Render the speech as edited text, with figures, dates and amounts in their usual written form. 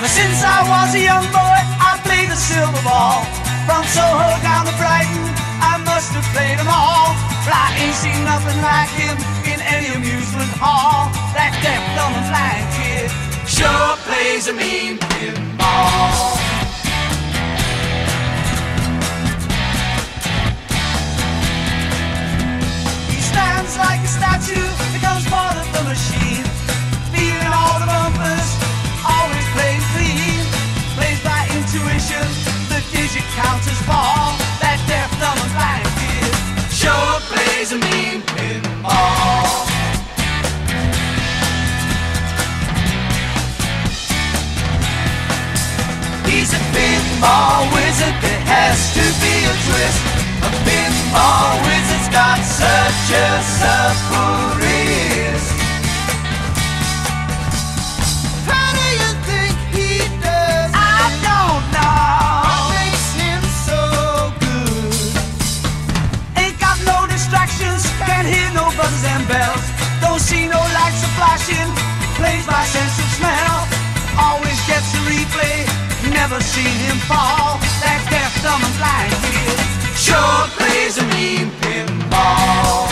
Ever since I was a young boy, I played the silver ball. From Soho down to Brighton, I must have played them all. But I ain't seen nothing like him in any amusement hall. That deaf, dumb and blind kid sure plays a mean pinball. He stands like a statue, becomes part of the machine, feeling all the bumpers, always playing clean. Plays by intuition, the digit counters fall. That deaf, dumb and blind kid sure plays a mean pinball. He's a pinball wizard, there has to be a twist. A pinball wizard's got such a supple wrist. How do you think he does it? I don't know. What makes him so good? Ain't got no distractions, can't hear no buzzers and bells. Don't see no lights are flashing, plays by sense of smell. Always gets a replay, never seen him fall. That deaf, dumb and blind kid sure plays a mean pinball.